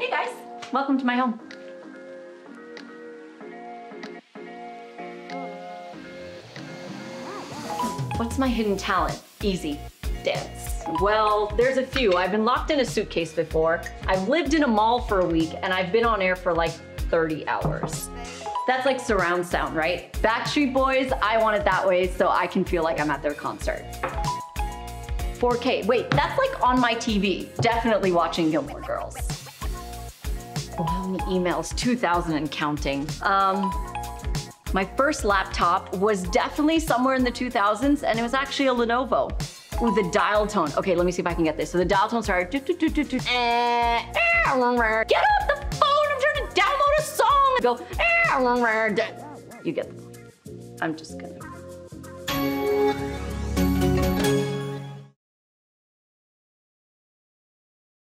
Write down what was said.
Hey guys, welcome to my home. What's my hidden talent? Easy, dance. Well, there's a few. I've been locked in a suitcase before. I've lived in a mall for a week and I've been on air for like 30 hours. That's like surround sound, right? Backstreet Boys, I want it that way so I can feel like I'm at their concert. 4K, wait, that's like on my TV. Definitely watching Gilmore Girls. Oh, how many emails? 2,000 and counting. My first laptop was definitely somewhere in the 2000s and it was actually a Lenovo. Ooh, the dial tone. Okay, let me see if I can get this. So the dial tone started. Get off the phone, I'm trying to download a song. Go, you get the point. I'm just gonna.